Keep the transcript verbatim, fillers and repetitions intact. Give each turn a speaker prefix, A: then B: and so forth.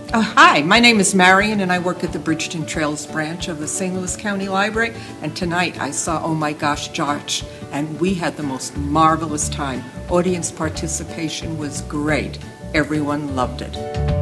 A: Uh, hi, my name is Marion and I work at the Bridgeton Trails branch of the Saint Louis County Library, and tonight I saw Oh My Gosh Josh, and we had the most marvelous time. Audience participation was great. Everyone loved it.